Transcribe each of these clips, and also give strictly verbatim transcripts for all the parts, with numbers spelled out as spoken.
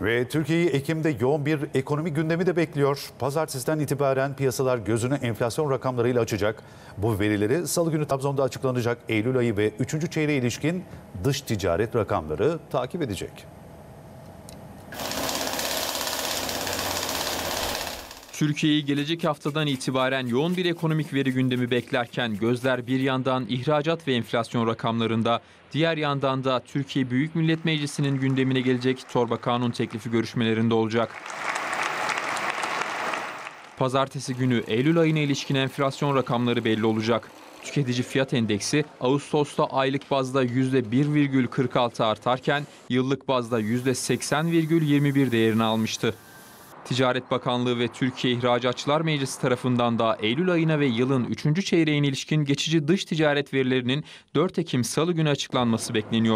Ve Türkiye'yi Ekim'de yoğun bir ekonomi gündemi de bekliyor. Pazartesiden itibaren piyasalar gözünü enflasyon rakamlarıyla açacak. Bu verileri Salı günü Trabzon'da açıklanacak Eylül ayı ve üçüncü çeyreğe ilişkin dış ticaret rakamları takip edecek. Türkiye'yi gelecek haftadan itibaren yoğun bir ekonomik veri gündemi beklerken gözler bir yandan ihracat ve enflasyon rakamlarında, diğer yandan da Türkiye Büyük Millet Meclisi'nin gündemine gelecek torba kanun teklifi görüşmelerinde olacak. Pazartesi günü Eylül ayına ilişkin enflasyon rakamları belli olacak. Tüketici fiyat endeksi Ağustos'ta aylık bazda yüzde bir virgül kırk altı artarken yıllık bazda yüzde seksen virgül yirmi bir değerini almıştı. Ticaret Bakanlığı ve Türkiye İhracatçılar Meclisi tarafından da Eylül ayına ve yılın üçüncü çeyreğine ilişkin geçici dış ticaret verilerinin dört Ekim Salı günü açıklanması bekleniyor.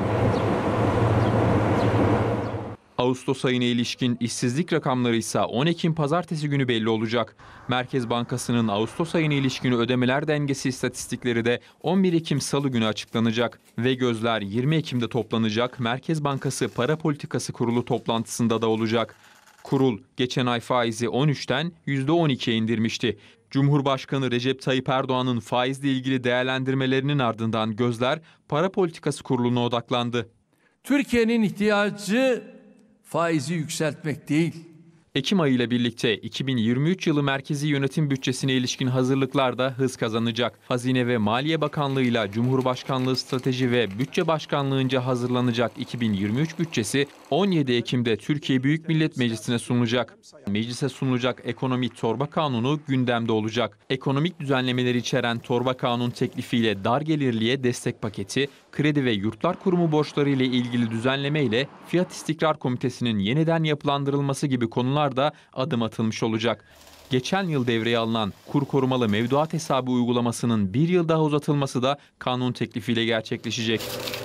Ağustos ayına ilişkin işsizlik rakamları ise on Ekim Pazartesi günü belli olacak. Merkez Bankası'nın Ağustos ayına ilişkin ödemeler dengesi istatistikleri de on bir Ekim Salı günü açıklanacak. Ve gözler yirmi Ekim'de toplanacak Merkez Bankası Para Politikası Kurulu toplantısında da olacak. Kurul geçen ay faizi on üçten yüzde on ikiye indirmişti. Cumhurbaşkanı Recep Tayyip Erdoğan'ın faizle ilgili değerlendirmelerinin ardından gözler Para Politikası Kurulu'na odaklandı. Türkiye'nin ihtiyacı faizi yükseltmek değil. Ekim ayı ile birlikte iki bin yirmi üç yılı merkezi yönetim bütçesine ilişkin hazırlıklar da hız kazanacak. Hazine ve Maliye Bakanlığı ile Cumhurbaşkanlığı Strateji ve Bütçe Başkanlığı'nca hazırlanacak iki bin yirmi üç bütçesi on yedi Ekim'de Türkiye Büyük Millet Meclisi'ne sunulacak. Meclise sunulacak ekonomi torba kanunu gündemde olacak. Ekonomik düzenlemeleri içeren torba kanun teklifiyle dar gelirliye destek paketi, kredi ve yurtlar kurumu borçları ile ilgili düzenleme ile Fiyat İstikrar Komitesi'nin yeniden yapılandırılması gibi konular da adım atılmış olacak. Geçen yıl devreye alınan kur korumalı mevduat hesabı uygulamasının bir yıl daha uzatılması da kanun teklifiyle gerçekleşecek.